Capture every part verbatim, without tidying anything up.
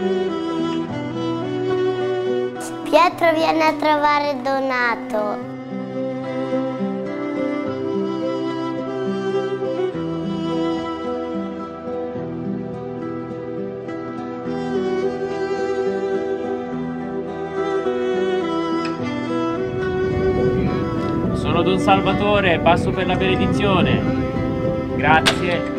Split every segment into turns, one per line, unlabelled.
Pietro viene a trovare Donato.
Sono Don Salvatore, passo per la benedizione. Grazie.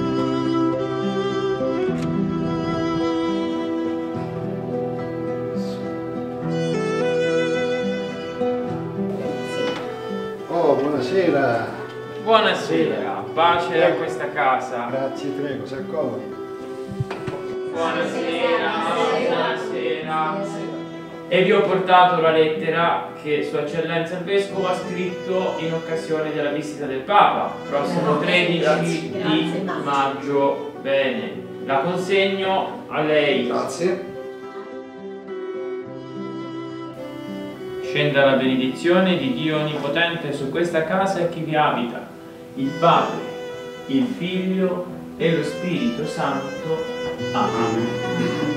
Oh, buonasera.
Buonasera, pace a questa casa.
Grazie, prego, si accomodi.
Buonasera, buonasera. E vi ho portato la lettera che Sua Eccellenza il Vescovo ha scritto in occasione della visita del Papa, prossimo tredici di maggio. Bene, la consegno a lei.
Grazie.
Scenda la benedizione di Dio Onnipotente su questa casa e chi vi abita, il Padre, il Figlio e lo Spirito Santo. Amen.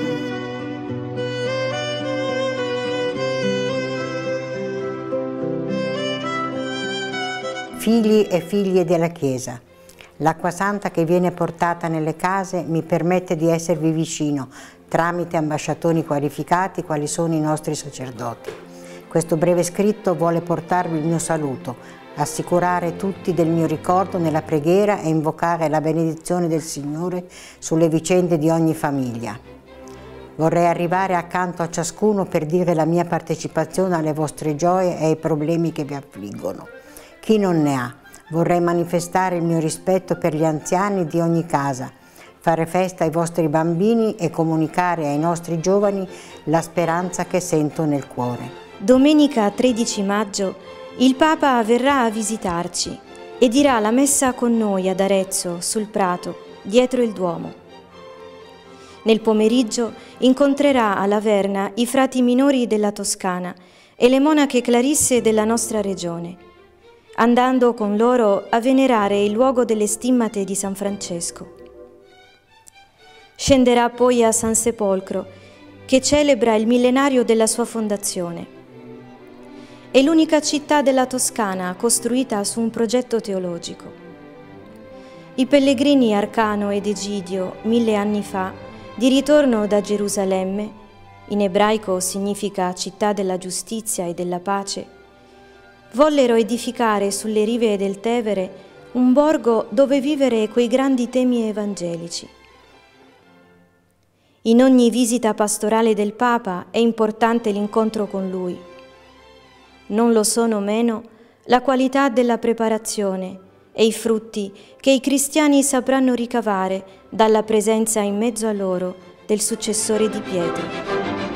Figli e figlie della Chiesa, l'acqua santa che viene portata nelle case mi permette di esservi vicino tramite ambasciatori qualificati quali sono i nostri sacerdoti. Questo breve scritto vuole portarvi il mio saluto, assicurare tutti del mio ricordo nella preghiera e invocare la benedizione del Signore sulle vicende di ogni famiglia. Vorrei arrivare accanto a ciascuno per dire la mia partecipazione alle vostre gioie e ai problemi che vi affliggono. Chi non ne ha, vorrei manifestare il mio rispetto per gli anziani di ogni casa, fare festa ai vostri bambini e comunicare ai nostri giovani la speranza che sento nel cuore.
Domenica tredici maggio il Papa verrà a visitarci e dirà la messa con noi ad Arezzo, sul Prato, dietro il Duomo. Nel pomeriggio incontrerà a Laverna i frati minori della Toscana e le monache clarisse della nostra regione, andando con loro a venerare il luogo delle stimmate di San Francesco. Scenderà poi a San Sepolcro, che celebra il millenario della sua fondazione. È l'unica città della Toscana costruita su un progetto teologico. I pellegrini Arcano ed Egidio, mille anni fa, di ritorno da Gerusalemme, in ebraico significa città della giustizia e della pace, vollero edificare sulle rive del Tevere un borgo dove vivere quei grandi temi evangelici. In ogni visita pastorale del Papa è importante l'incontro con lui. Non lo sono meno la qualità della preparazione e i frutti che i cristiani sapranno ricavare dalla presenza in mezzo a loro del successore di Pietro.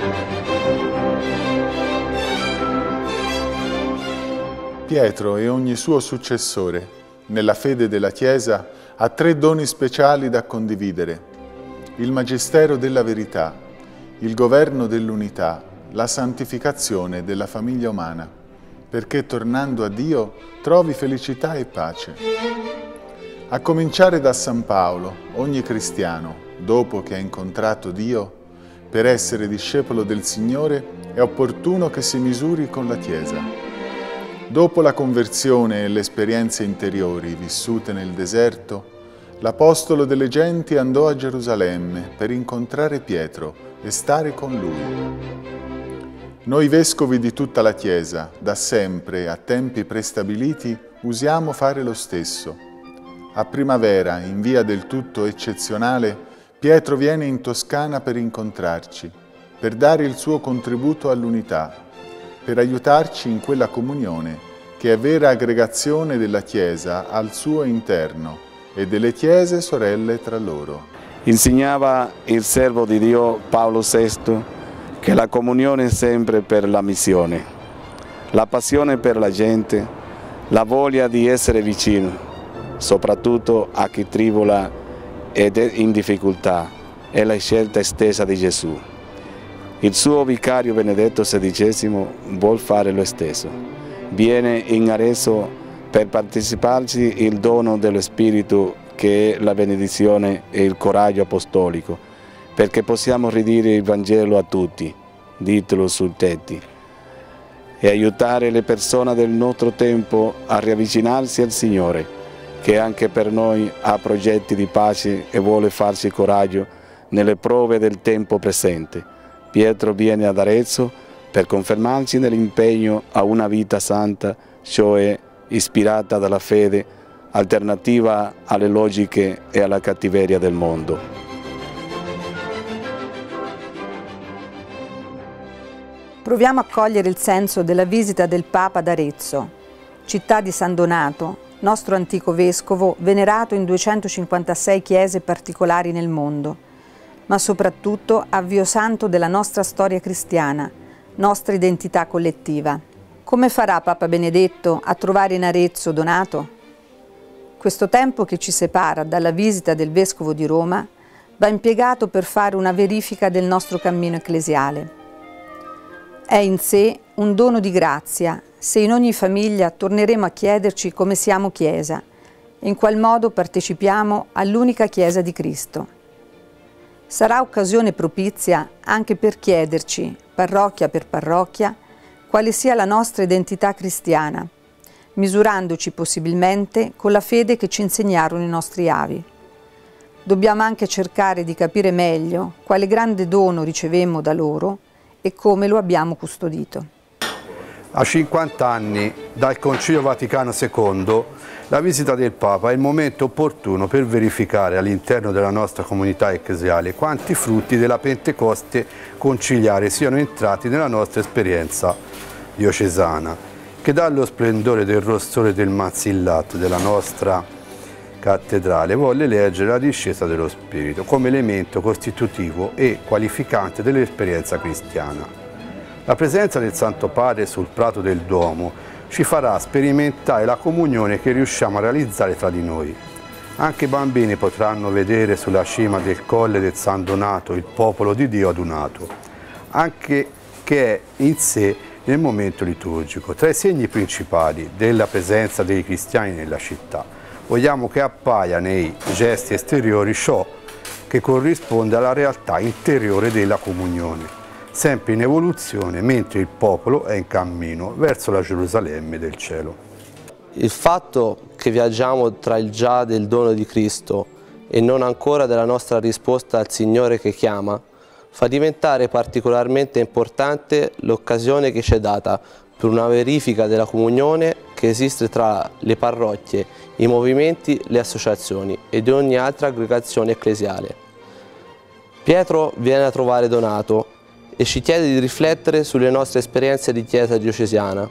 Pietro e ogni suo successore, nella fede della Chiesa, ha tre doni speciali da condividere: il magistero della verità, il governo dell'unità, la santificazione della famiglia umana, perché tornando a Dio trovi felicità e pace. A cominciare da San Paolo, ogni cristiano, dopo che ha incontrato Dio, per essere discepolo del Signore è opportuno che si misuri con la Chiesa. Dopo la conversione e le esperienze interiori vissute nel deserto, l'Apostolo delle genti andò a Gerusalemme per incontrare Pietro e stare con lui. Noi vescovi di tutta la Chiesa, da sempre, a tempi prestabiliti, usiamo fare lo stesso. A primavera, in via del tutto eccezionale, Pietro viene in Toscana per incontrarci, per dare il suo contributo all'unità, per aiutarci in quella comunione che è vera aggregazione della Chiesa al suo interno e delle chiese sorelle tra loro.
Insegnava il servo di Dio Paolo sesto che la comunione è sempre per la missione, la passione per la gente, la voglia di essere vicino, soprattutto a chi tribola ed è in difficoltà, è la scelta stessa di Gesù. Il suo vicario Benedetto sedicesimo vuol fare lo stesso. Viene in Arezzo per parteciparci il dono dello Spirito che è la benedizione e il coraggio apostolico, perché possiamo ridire il Vangelo a tutti, ditelo sui tetti, e aiutare le persone del nostro tempo a riavvicinarsi al Signore, che anche per noi ha progetti di pace e vuole farci coraggio nelle prove del tempo presente. Pietro viene ad Arezzo per confermarci nell'impegno a una vita santa, cioè ispirata dalla fede, alternativa alle logiche e alla cattiveria del mondo.
Proviamo a cogliere il senso della visita del Papa ad Arezzo, città di San Donato, nostro antico vescovo, venerato in duecentocinquantasei chiese particolari nel mondo, ma soprattutto avvio santo della nostra storia cristiana, nostra identità collettiva. Come farà Papa Benedetto a trovare in Arezzo Donato? Questo tempo che ci separa dalla visita del Vescovo di Roma va impiegato per fare una verifica del nostro cammino ecclesiale. È in sé un dono di grazia se in ogni famiglia torneremo a chiederci come siamo Chiesa e in qual modo partecipiamo all'unica Chiesa di Cristo. Sarà occasione propizia anche per chiederci, parrocchia per parrocchia, quale sia la nostra identità cristiana, misurandoci possibilmente con la fede che ci insegnarono i nostri avi. Dobbiamo anche cercare di capire meglio quale grande dono ricevemmo da loro e come lo abbiamo custodito.
A cinquanta anni dal Concilio Vaticano secondo, la visita del Papa è il momento opportuno per verificare all'interno della nostra comunità ecclesiale quanti frutti della Pentecoste conciliare siano entrati nella nostra esperienza diocesana, che dallo splendore del rossore del Manzillat della nostra cattedrale volle leggere la discesa dello Spirito come elemento costitutivo e qualificante dell'esperienza cristiana. La presenza del Santo Padre sul prato del Duomo ci farà sperimentare la comunione che riusciamo a realizzare tra di noi. Anche i bambini potranno vedere sulla cima del colle del San Donato il popolo di Dio adunato, anche che è in sé nel momento liturgico. Tra i segni principali della presenza dei cristiani nella città, vogliamo che appaia nei gesti esteriori ciò che corrisponde alla realtà interiore della comunione, sempre in evoluzione mentre il popolo è in cammino verso la Gerusalemme del cielo.
Il fatto che viaggiamo tra il già del dono di Cristo e non ancora della nostra risposta al Signore che chiama, fa diventare particolarmente importante l'occasione che ci è data per una verifica della comunione che esiste tra le parrocchie, i movimenti, le associazioni e di ogni altra aggregazione ecclesiale. Pietro viene a trovare Donato e ci chiede di riflettere sulle nostre esperienze di Chiesa diocesana,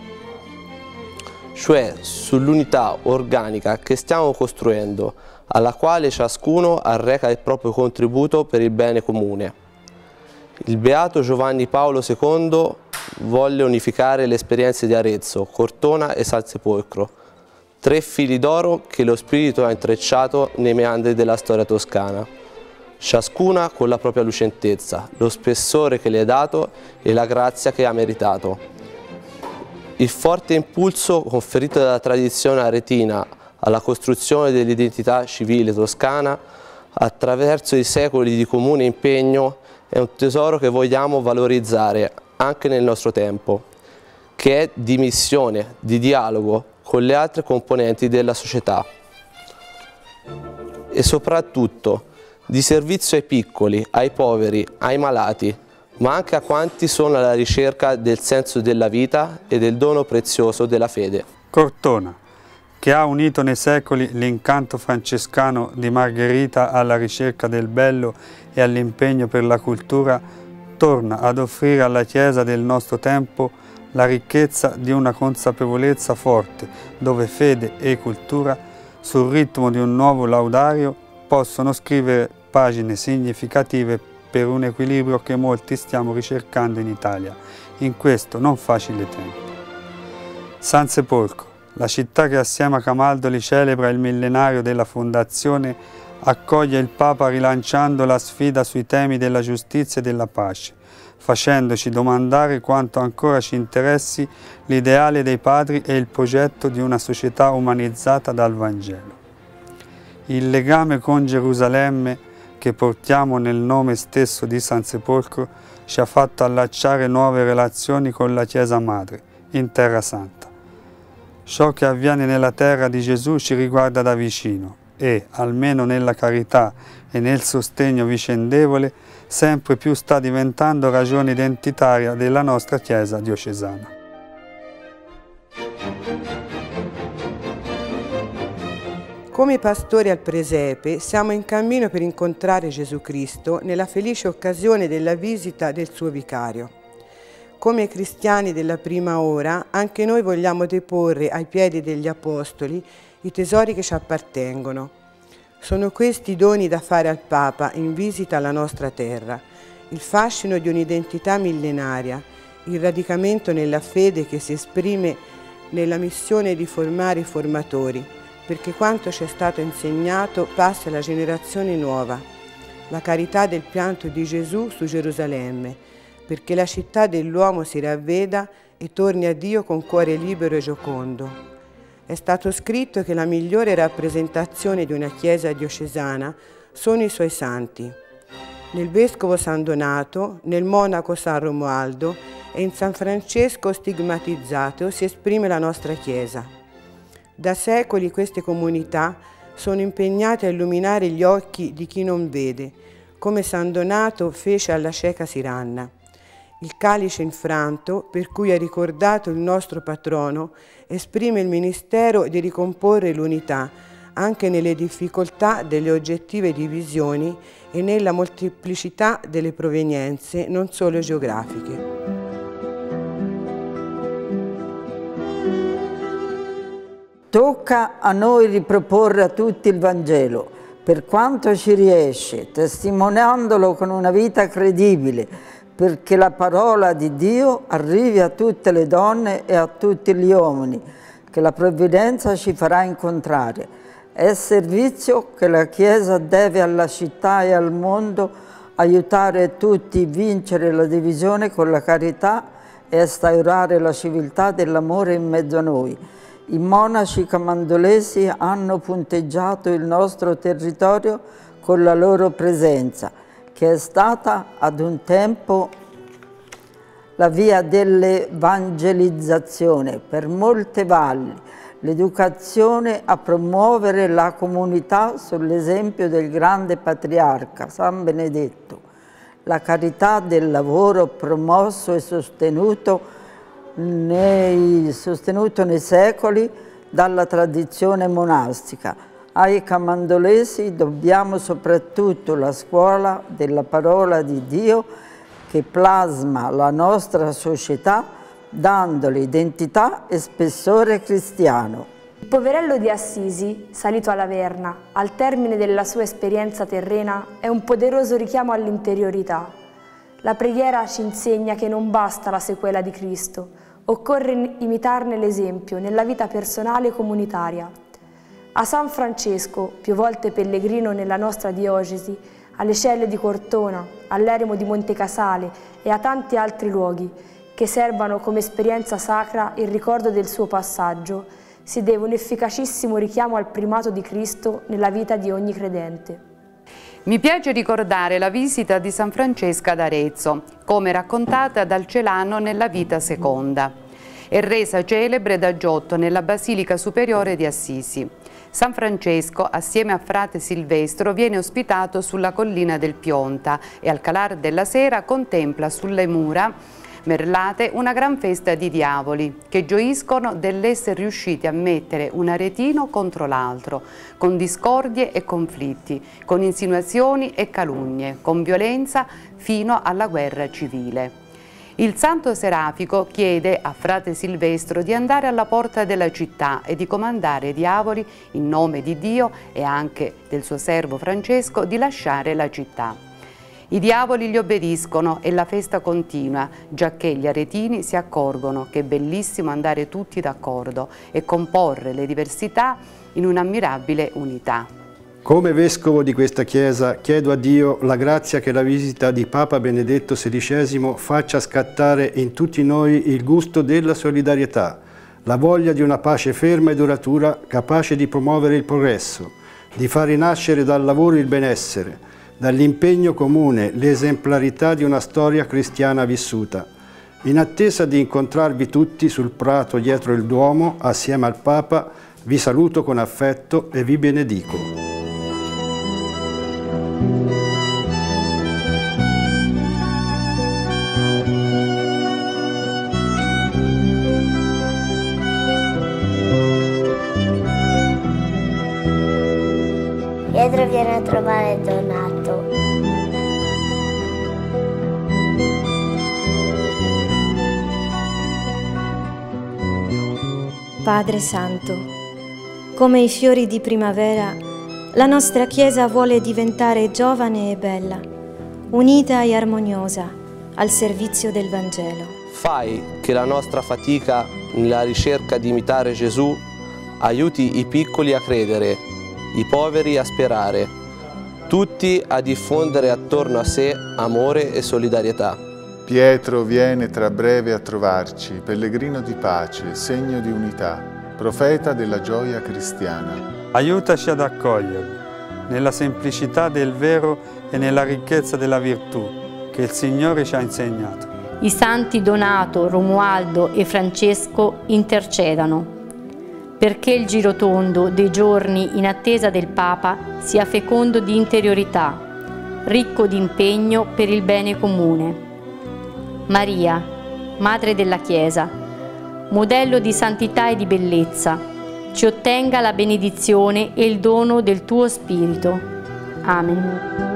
cioè sull'unità organica che stiamo costruendo, alla quale ciascuno arreca il proprio contributo per il bene comune. Il Beato Giovanni Paolo secondo volle unificare le esperienze di Arezzo, Cortona e San Sepolcro, tre fili d'oro che lo Spirito ha intrecciato nei meandri della storia toscana, ciascuna con la propria lucentezza, lo spessore che le è dato e la grazia che ha meritato. Il forte impulso conferito dalla tradizione aretina alla costruzione dell'identità civile toscana attraverso i secoli di comune impegno è un tesoro che vogliamo valorizzare anche nel nostro tempo, che è di missione, di dialogo con le altre componenti della società e soprattutto di servizio ai piccoli, ai poveri, ai malati, ma anche a quanti sono alla ricerca del senso della vita e del dono prezioso della fede.
Cortona, che ha unito nei secoli l'incanto francescano di Margherita alla ricerca del bello e all'impegno per la cultura, torna ad offrire alla Chiesa del nostro tempo la ricchezza di una consapevolezza forte, dove fede e cultura, sul ritmo di un nuovo laudario, possono scrivere pagine significative per un equilibrio che molti stiamo ricercando in Italia, in questo non facile tempo. San Sepolcro, la città che assieme a Camaldoli celebra il millenario della fondazione, accoglie il Papa rilanciando la sfida sui temi della giustizia e della pace, facendoci domandare quanto ancora ci interessi l'ideale dei padri e il progetto di una società umanizzata dal Vangelo. Il legame con Gerusalemme, che portiamo nel nome stesso di San Sepolcro ci ha fatto allacciare nuove relazioni con la Chiesa Madre in Terra Santa. Ciò che avviene nella terra di Gesù ci riguarda da vicino e, almeno nella carità e nel sostegno vicendevole, sempre più sta diventando ragione identitaria della nostra Chiesa diocesana.
Come pastori al presepe siamo in cammino per incontrare Gesù Cristo nella felice occasione della visita del suo vicario. Come cristiani della prima ora, anche noi vogliamo deporre ai piedi degli Apostoli i tesori che ci appartengono. Sono questi i doni da fare al Papa in visita alla nostra terra, il fascino di un'identità millenaria, il radicamento nella fede che si esprime nella missione di formare i formatori, perché quanto ci è stato insegnato passi alla generazione nuova, la carità del pianto di Gesù su Gerusalemme, perché la città dell'uomo si ravveda e torni a Dio con cuore libero e giocondo. È stato scritto che la migliore rappresentazione di una chiesa diocesana sono i suoi santi. Nel vescovo San Donato, nel monaco San Romualdo e in San Francesco stigmatizzato si esprime la nostra Chiesa. Da secoli queste comunità sono impegnate a illuminare gli occhi di chi non vede, come San Donato fece alla cieca Siranna. Il calice infranto, per cui è ricordato il nostro patrono, esprime il ministero di ricomporre l'unità, anche nelle difficoltà delle oggettive divisioni e nella molteplicità delle provenienze, non solo geografiche.
Tocca a noi riproporre a tutti il Vangelo, per quanto ci riesce, testimoniandolo con una vita credibile, perché la parola di Dio arrivi a tutte le donne e a tutti gli uomini, che la provvidenza ci farà incontrare. È servizio che la Chiesa deve alla città e al mondo, aiutare tutti a vincere la divisione con la carità e instaurare la civiltà dell'amore in mezzo a noi. I monaci camaldolesi hanno punteggiato il nostro territorio con la loro presenza, che è stata ad un tempo la via dell'evangelizzazione per molte valli, l'educazione a promuovere la comunità sull'esempio del grande patriarca San Benedetto, la carità del lavoro promosso e sostenuto Nei, sostenuto nei secoli dalla tradizione monastica. Ai camaldolesi dobbiamo soprattutto la scuola della parola di Dio che plasma la nostra società dandole identità e spessore cristiano.
Il poverello di Assisi, salito alla Verna, al termine della sua esperienza terrena, è un poderoso richiamo all'interiorità. La preghiera ci insegna che non basta la sequela di Cristo, occorre imitarne l'esempio nella vita personale e comunitaria. A San Francesco, più volte pellegrino nella nostra diocesi, alle celle di Cortona, all'eremo di Montecasale e a tanti altri luoghi che serbano come esperienza sacra il ricordo del suo passaggio, si deve un efficacissimo richiamo al primato di Cristo nella vita di ogni credente.
Mi piace ricordare la visita di San Francesco ad Arezzo, come raccontata dal Celano nella Vita Seconda, e resa celebre da Giotto nella Basilica Superiore di Assisi. San Francesco, assieme a frate Silvestro, viene ospitato sulla collina del Pionta e al calar della sera contempla sulle mura merlate una gran festa di diavoli che gioiscono dell'essere riusciti a mettere un aretino contro l'altro, con discordie e conflitti, con insinuazioni e calunnie, con violenza fino alla guerra civile. Il santo serafico chiede a frate Silvestro di andare alla porta della città e di comandare ai diavoli, in nome di Dio e anche del suo servo Francesco, di lasciare la città. I diavoli gli obbediscono e la festa continua, giacché gli aretini si accorgono che è bellissimo andare tutti d'accordo e comporre le diversità in un'ammirabile unità.
Come vescovo di questa Chiesa chiedo a Dio la grazia che la visita di Papa Benedetto sedicesimo faccia scattare in tutti noi il gusto della solidarietà, la voglia di una pace ferma e duratura capace di promuovere il progresso, di far rinascere dal lavoro il benessere, dall'impegno comune, l'esemplarità di una storia cristiana vissuta. In attesa di incontrarvi tutti sul prato dietro il Duomo, assieme al Papa, vi saluto con affetto e vi benedico.
Pietro viene a trovare Donato.
Padre Santo, come i fiori di primavera, la nostra Chiesa vuole diventare giovane e bella, unita e armoniosa al servizio del Vangelo.
Fai che la nostra fatica nella ricerca di imitare Gesù aiuti i piccoli a credere, i poveri a sperare, tutti a diffondere attorno a sé amore e solidarietà.
Pietro viene tra breve a trovarci, pellegrino di pace, segno di unità, profeta della gioia cristiana.
Aiutaci ad accoglierlo, nella semplicità del vero e nella ricchezza della virtù che il Signore ci ha insegnato.
I santi Donato, Romualdo e Francesco intercedano, perché il girotondo dei giorni in attesa del Papa sia fecondo di interiorità, ricco di impegno per il bene comune. Maria, Madre della Chiesa, modello di santità e di bellezza, ci ottenga la benedizione e il dono del tuo Spirito. Amen.